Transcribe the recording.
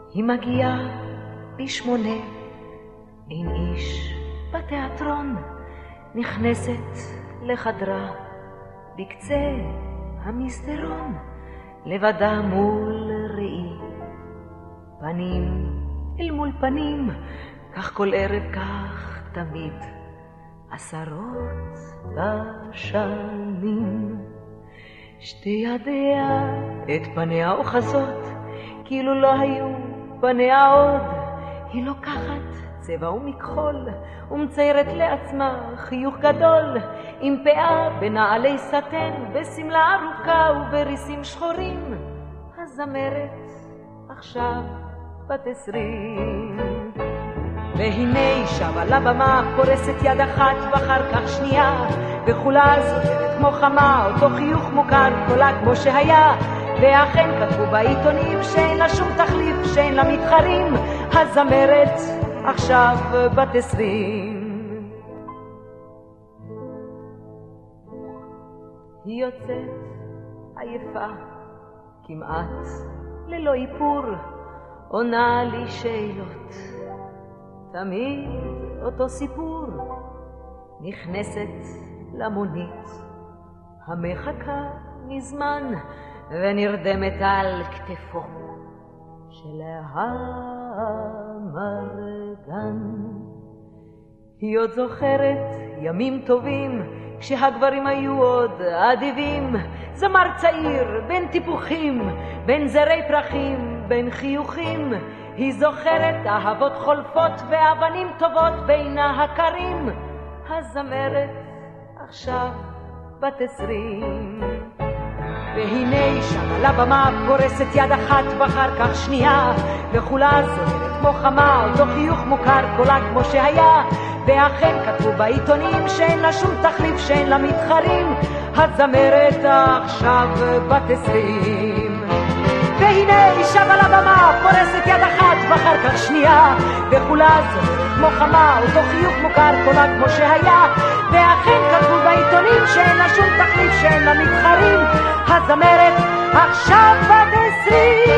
היא מגיעה ב8, אין איש בתיאטרון, נכנסת לחדרה בקצה המסדרון, לבדה מול ראי, פנים אל מול פנים, כך כל ערב כך תמיד, עשרות בשנים. שתי ידיה את פניה אוחזות, כאילו לא היו פניה עוד. היא לוקחת צבע ומכחול ומציירת לעצמה חיוך גדול, עם פאה בנעלי סטן, בסמלה ארוכה ובריסים שחורים. הזמרת עכשיו בת 20, והנה שבה לבמה, פורסת יד אחת ואחר כך שנייה, וכולה זוהרת כמו חמה, אותו חיוך מוכר, קולה כמו שהיה. ואכן כתבו בעיתונים שאין לה שום תחליף, שאין לה מתחרים. הזמרת עכשיו בת 20. היא יוצאת עייפה, כמעט ללא איפור, עונה לי שאלות, תמיד אותו סיפור. נכנסת למונית המחכה מזמן, ונרדמת על כתפו של המרגן. היא עוד זוכרת ימים טובים, כשהגברים היו עוד אדיבים. זמר צעיר בין טיפוחים, בין זרי פרחים, בין חיוכים. היא זוכרת אהבות חולפות ואבנים טובות בין ההכרים. הזמרת עכשיו בת 20, והנה שם על הבמה, פורסת יד אחת ואחר כך שנייה, וכולה זוהרת כמו חמה, אותו חיוך מוכר, קולה כמו שהיה. ואכן כתבו בעיתונים שאין לה שום תחליף, שאין לה מתחרים. הזמרת עכשיו בת 20, והנה שב על הבמה, פורסת יד אחת ואחר כך שנייה, וכולה זוהרת כמו חמה, אותו חיוך מוכר, קולה כמו שהיה. ואכן כתבו בעיתונים שאין לה שום תחליף, שאין לה מתחרים. הזמרת עכשיו בת 20.